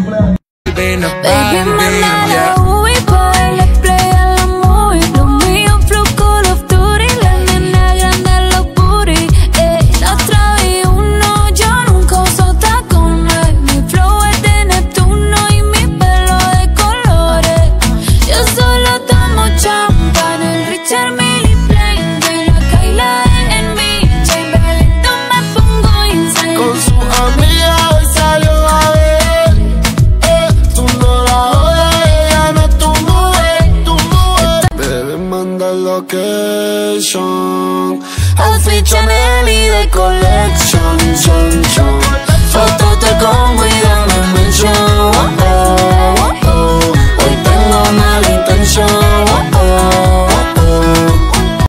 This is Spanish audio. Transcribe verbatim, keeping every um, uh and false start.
cumpleaños. Baby, manda la U I pa' el play a la movie. Lo mío flow Call of Duty. La nena grande los booty. Eh, la trae uno, yo nunca uso tacones. Mi flow es de Neptuno y mi pelo de colores. Yo solo tomo champán, el Richard Mille Plain. De la Kyla en mi chain, lento me pongo insane. Con su amiga hoy salió a ver. Eh, tú no la jodas, ella no es tu mujer, tu mujer. Bebé, manda location. Outfit Chanel y de collection, son, son.